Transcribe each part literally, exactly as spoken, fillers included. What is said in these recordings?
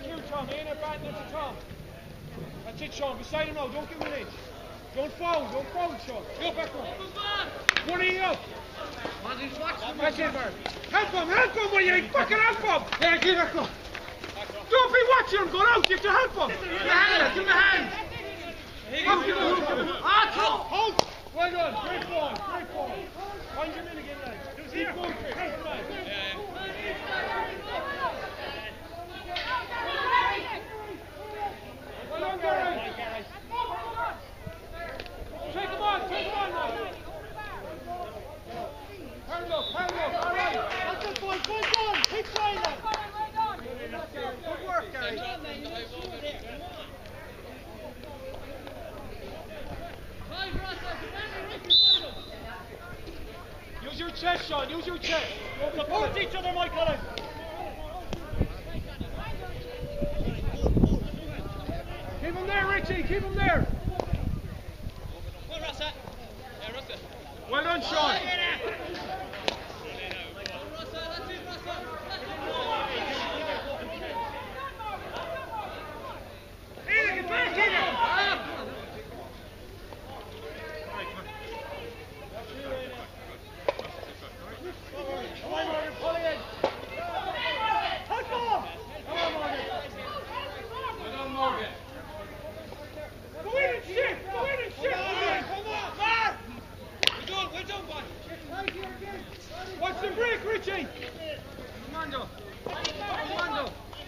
Thank you, Tom. Ain't it bad, that's Tom. That's it, Sean. Beside him now. Don't give him an inch. Don't foul. Don't foul, Sean. Go back up. One of you up. That's it, Mark. Help him. Help him. Will you fucking help him? Yeah, give it go. Don't be watching him. Go out. You have to help him. Give him a hand. Give him a hand. Come, give him a hand. Ah, Tom. Hold. Well done. Great ball. Great ball. Find him in again, lads. Keep going, Chris. Help him, well done, Gary. Take him on, take him on now. Hand up, hand up, all right. That's it, boys, boys, on. Keep trying that. Good work, Gary. Use your chest, Sean, use your chest. Support each other, Michael. Keep him there, Richie, keep him there. Well done, Sean. Watch the break, Richie! Commando! Commando!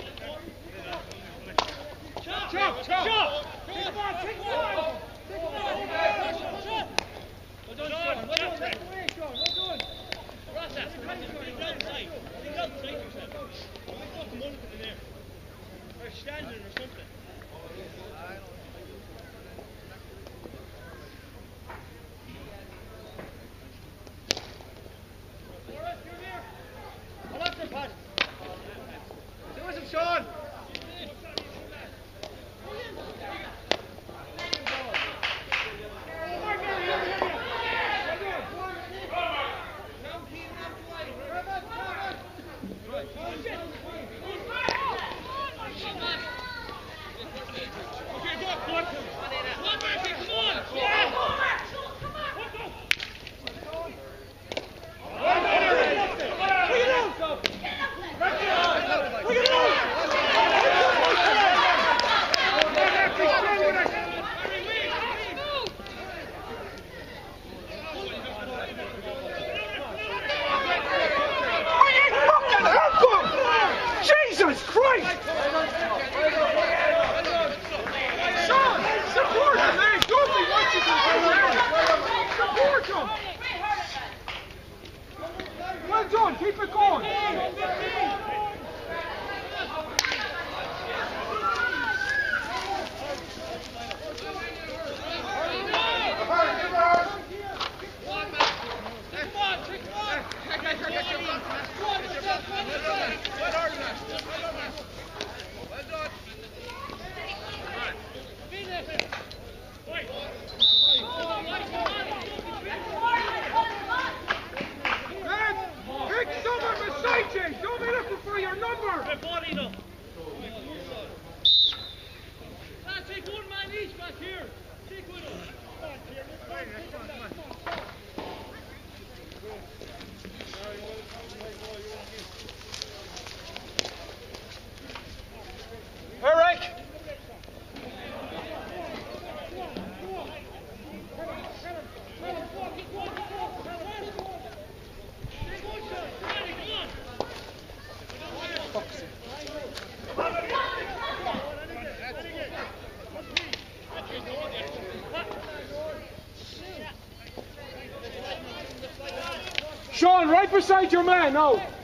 Chop! Chop! Chop! Take him on! Take him on! Take him on! Well done, Sean! Well done! Take away, Sean! Well done! Rasta! Think outside! Think outside yourself! Don't be fucking one in there! Or standing or something! Sean! Jesus Christ! Sean, support him, man! Don't be watching him! Support him! Well done, keep it going! Don't be looking for your number! Take one man each back here! Take one Eric! Sean, right beside your man now.